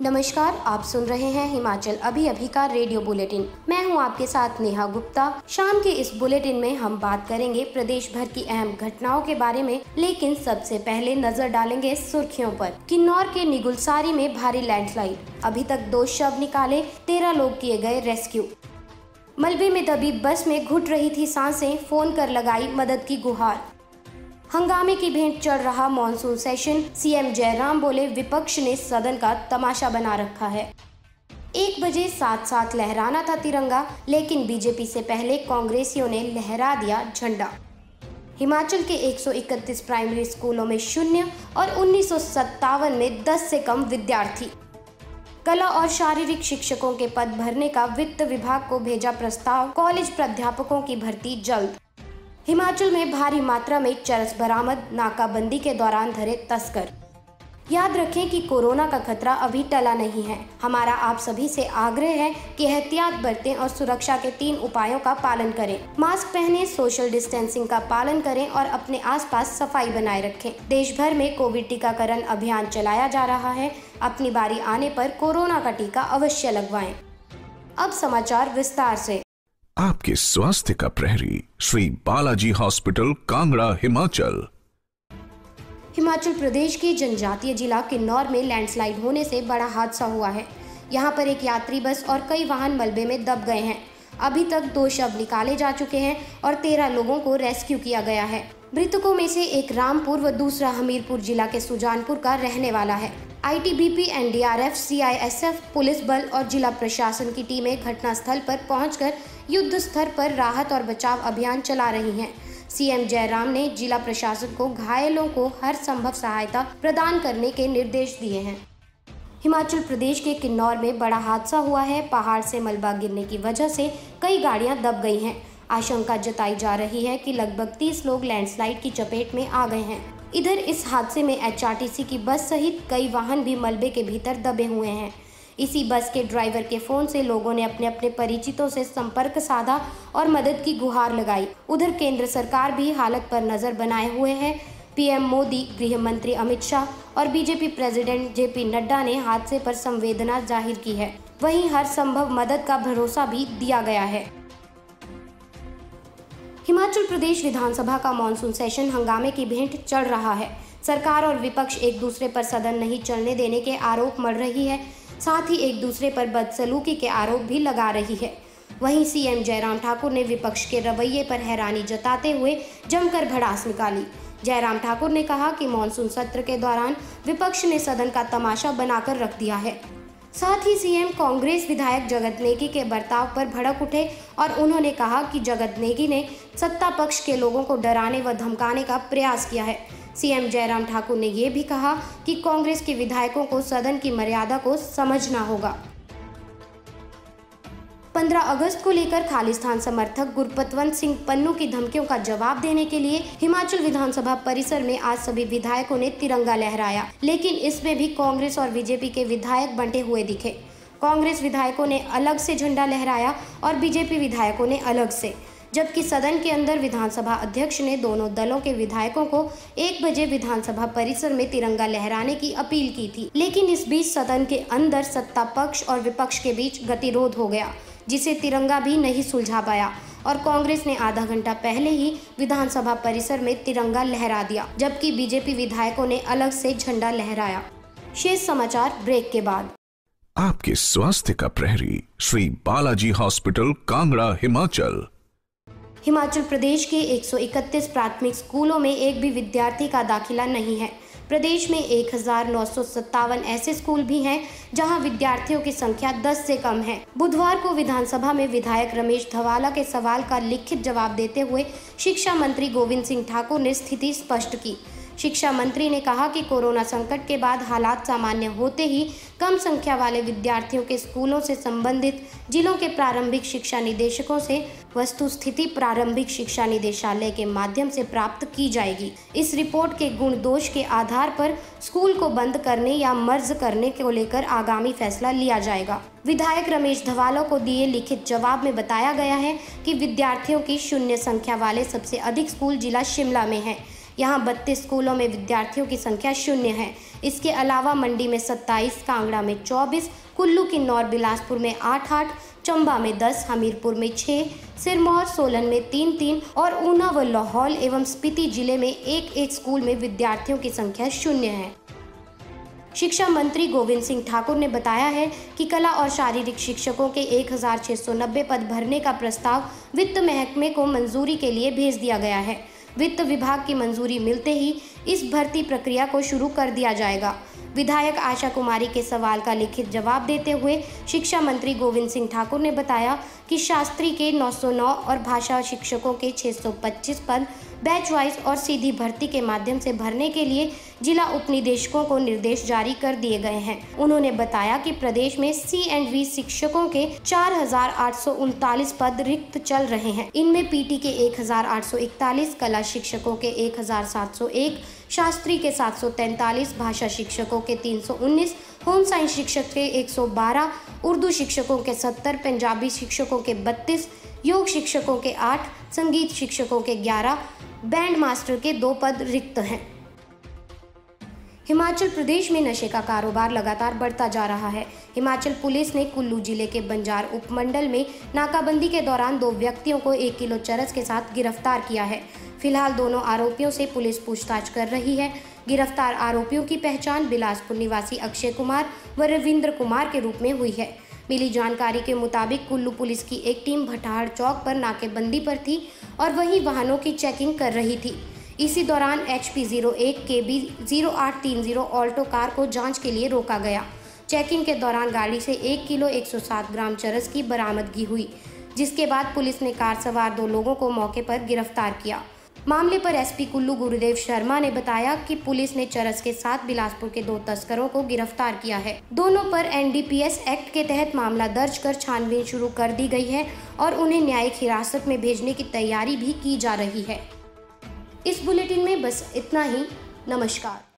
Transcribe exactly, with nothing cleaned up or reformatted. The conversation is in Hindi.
नमस्कार, आप सुन रहे हैं हिमाचल अभी अभी का रेडियो बुलेटिन। मैं हूं आपके साथ नेहा गुप्ता। शाम के इस बुलेटिन में हम बात करेंगे प्रदेश भर की अहम घटनाओं के बारे में, लेकिन सबसे पहले नजर डालेंगे सुर्खियों पर। किन्नौर के निगुलसारी में भारी लैंडस्लाइड, अभी तक दो शव निकाले, तेरह लोग किए गए रेस्क्यू। मलबे में दबी बस में घुट रही थी सांसें, फोन कर लगाई मदद की गुहार। हंगामे की भेंट चढ़ रहा मॉनसून सेशन, सीएम जयराम बोले विपक्ष ने सदन का तमाशा बना रखा है। एक बजे साथ साथ लहराना था तिरंगा, लेकिन बीजेपी से पहले कांग्रेसियों ने लहरा दिया झंडा। हिमाचल के एक सौ इकतीस प्राइमरी स्कूलों में शून्य और उन्नीस सौ सत्तावन में दस से कम विद्यार्थी। कला और शारीरिक शिक्षकों के पद भरने का वित्त विभाग को भेजा प्रस्ताव, कॉलेज प्राध्यापकों की भर्ती जल्द। हिमाचल में भारी मात्रा में चरस बरामद, नाकाबंदी के दौरान धरे तस्कर। याद रखें कि कोरोना का खतरा अभी टला नहीं है। हमारा आप सभी से आग्रह है कि एहतियात बरतें और सुरक्षा के तीन उपायों का पालन करें। मास्क पहनें, सोशल डिस्टेंसिंग का पालन करें और अपने आसपास सफाई बनाए रखें। देश भर में कोविड टीकाकरण अभियान चलाया जा रहा है। अपनी बारी आने पर कोरोना का टीका अवश्य लगवाएं। अब समाचार विस्तार से। आपके स्वास्थ्य का प्रहरी, श्री बालाजी हॉस्पिटल, कांगड़ा, हिमाचल। हिमाचल प्रदेश के जनजातीय जिला किन्नौर में लैंडस्लाइड होने से बड़ा हादसा हुआ है। यहां पर एक यात्री बस और कई वाहन मलबे में दब गए हैं। अभी तक दो शव निकाले जा चुके हैं और तेरह लोगों को रेस्क्यू किया गया है। मृतकों में से एक रामपुर व दूसरा हमीरपुर जिला के सुजानपुर का रहने वाला है। आईटीबीपी, एनडीआरएफ, सीआईएसएफ, पुलिस बल और जिला प्रशासन की टीमें घटनास्थल पर पहुंचकर युद्ध स्तर पर राहत और बचाव अभियान चला रही हैं। सीएम जयराम ने जिला प्रशासन को घायलों को हर संभव सहायता प्रदान करने के निर्देश दिए हैं। हिमाचल प्रदेश के किन्नौर में बड़ा हादसा हुआ है। पहाड़ से मलबा गिरने की वजह से कई गाड़ियां दब गई हैं। आशंका जताई जा रही है कि लगभग तीस लोग लैंडस्लाइड की चपेट में आ गए हैं। इधर इस हादसे में एचआरटीसी की बस सहित कई वाहन भी मलबे के भीतर दबे हुए हैं। इसी बस के ड्राइवर के फोन से लोगों ने अपने अपने परिचितों से संपर्क साधा और मदद की गुहार लगाई। उधर केंद्र सरकार भी हालत पर नजर बनाए हुए है। पीएम मोदी, गृह मंत्री अमित शाह और बीजेपी प्रेसिडेंट जेपी नड्डा ने हादसे पर संवेदना जाहिर की है। वहीं हर संभव मदद का भरोसा भी दिया गया है। हिमाचल प्रदेश विधानसभा का मॉनसून सेशन हंगामे की भेंट चढ़ रहा है। सरकार और विपक्ष एक दूसरे पर सदन नहीं चलने देने के आरोप मढ़ रही है, साथ ही एक दूसरे पर बदसलूकी के आरोप भी लगा रही है। वहीं सीएम जयराम ठाकुर ने विपक्ष के रवैये पर हैरानी जताते हुए जमकर भड़ास निकाली। जयराम ठाकुर ने कहा कि मॉनसून सत्र के दौरान विपक्ष ने सदन का तमाशा बनाकर रख दिया है। साथ ही सीएम कांग्रेस विधायक जगत नेगी के बर्ताव पर भड़क उठे और उन्होंने कहा कि जगत नेगी ने सत्ता पक्ष के लोगों को डराने व धमकाने का प्रयास किया है। सीएम जयराम ठाकुर ने ये भी कहा कि कांग्रेस के विधायकों को सदन की मर्यादा को समझना होगा। पंद्रह अगस्त को लेकर खालिस्तान समर्थक गुरपतवंत सिंह पन्नू की धमकियों का जवाब देने के लिए हिमाचल विधानसभा परिसर में आज सभी विधायकों ने तिरंगा लहराया, लेकिन इसमें भी कांग्रेस और बीजेपी के विधायक बंटे हुए दिखे। कांग्रेस विधायकों ने अलग से झंडा लहराया और बीजेपी विधायकों ने अलग से, जबकि सदन के अंदर विधानसभा अध्यक्ष ने दोनों दलों के विधायकों को एक बजे विधानसभा परिसर में तिरंगा लहराने की अपील की थी। लेकिन इस बीच सदन के अंदर सत्ता पक्ष और विपक्ष के बीच गतिरोध हो गया, जिसे तिरंगा भी नहीं सुलझा पाया और कांग्रेस ने आधा घंटा पहले ही विधानसभा परिसर में तिरंगा लहरा दिया, जबकि बीजेपी विधायकों ने अलग से झंडा लहराया। शेष समाचार ब्रेक के बाद। आपके स्वास्थ्य का प्रहरी, श्री बालाजी हॉस्पिटल, कांगड़ा, हिमाचल। हिमाचल प्रदेश के एक सौ इकतीस प्राथमिक स्कूलों में एक भी विद्यार्थी का दाखिला नहीं है। प्रदेश में एक हजार नौ सौ सत्तावन ऐसे स्कूल भी हैं जहां विद्यार्थियों की संख्या दस से कम है। बुधवार को विधानसभा में विधायक रमेश धवाला के सवाल का लिखित जवाब देते हुए शिक्षा मंत्री गोविंद सिंह ठाकुर ने स्थिति स्पष्ट की। शिक्षा मंत्री ने कहा कि कोरोना संकट के बाद हालात सामान्य होते ही कम संख्या वाले विद्यार्थियों के स्कूलों से संबंधित जिलों के प्रारंभिक शिक्षा निदेशकों से वस्तु स्थिति प्रारंभिक शिक्षा निदेशालय के माध्यम से प्राप्त की जाएगी। इस रिपोर्ट के गुण दोष के आधार पर स्कूल को बंद करने या मर्ज करने को लेकर आगामी फैसला लिया जाएगा। विधायक रमेश धवाला को दिए लिखित जवाब में बताया गया है कि विद्यार्थियों की शून्य संख्या वाले सबसे अधिक स्कूल जिला शिमला में है। यहाँ बत्तीस स्कूलों में विद्यार्थियों की संख्या शून्य है। इसके अलावा मंडी में सत्ताईस, कांगड़ा में चौबीस, कुल्लू, किन्नौर, बिलासपुर में आठ आठ, चंबा में दस, हमीरपुर में छह, सिरमौर, सोलन में तीन तीन और ऊना व लाहौल एवं स्पीति जिले में एक एक स्कूल में विद्यार्थियों की संख्या शून्य है। शिक्षा मंत्री गोविंद सिंह ठाकुर ने बताया है कि कला और शारीरिक शिक्षकों के एक हज़ार छह सौ नब्बे पद भरने का प्रस्ताव वित्त महकमे को मंजूरी के लिए भेज दिया गया है। वित्त विभाग की मंजूरी मिलते ही इस भर्ती प्रक्रिया को शुरू कर दिया जाएगा। विधायक आशा कुमारी के सवाल का लिखित जवाब देते हुए शिक्षा मंत्री गोविंद सिंह ठाकुर ने बताया कि शास्त्री के नौ सौ नौ और भाषा शिक्षकों के छह सौ पच्चीस पद बैच वाइज और सीधी भर्ती के माध्यम से भरने के लिए जिला उपनिदेशकों को निर्देश जारी कर दिए गए हैं। उन्होंने बताया कि प्रदेश में सी एंड वी शिक्षकों के चार हजार आठ सौ उनतालीस पद रिक्त चल रहे हैं। इनमें पीटी के एक हजार आठ सौ इकतालीस, कला शिक्षकों के एक हजार सात सौ एक, शास्त्री के सात सौ तैंतालीस, भाषा शिक्षकों के तीन सौ उन्नीस, होम साइंस शिक्षक के एक सौ बारह, उर्दू शिक्षकों के सत्तर, पंजाबी शिक्षकों के बत्तीस, योग शिक्षकों के आठ, संगीत शिक्षकों के ग्यारह, बैंड मास्टर के दो पद रिक्त हैं। हिमाचल प्रदेश में नशे का कारोबार लगातार बढ़ता जा रहा है। हिमाचल पुलिस ने कुल्लू जिले के बंजार उपमंडल में नाकाबंदी के दौरान दो व्यक्तियों को एक किलो चरस के साथ गिरफ्तार किया है। फिलहाल दोनों आरोपियों से पुलिस पूछताछ कर रही है। गिरफ्तार आरोपियों की पहचान बिलासपुर निवासी अक्षय कुमार व रविंद्र कुमार के रूप में हुई है। मिली जानकारी के मुताबिक कुल्लू पुलिस की एक टीम भटाहड़ चौक पर नाकेबंदी पर थी और वहीं वाहनों की चेकिंग कर रही थी। इसी दौरान एच पी जीरो एक के बी जीरो आठ तीन जीरो ऑल्टो कार को जांच के लिए रोका गया। चेकिंग के दौरान गाड़ी से एक किलो एक सौ सात ग्राम चरस की बरामदगी हुई, जिसके बाद पुलिस ने कार सवार दो लोगों को मौके पर गिरफ्तार किया। मामले पर एस पी कुल्लू गुरुदेव शर्मा ने बताया कि पुलिस ने चरस के साथ बिलासपुर के दो तस्करों को गिरफ्तार किया है। दोनों पर N D P S act के तहत मामला दर्ज कर छानबीन शुरू कर दी गई है और उन्हें न्यायिक हिरासत में भेजने की तैयारी भी की जा रही है। इस बुलेटिन में बस इतना ही। नमस्कार।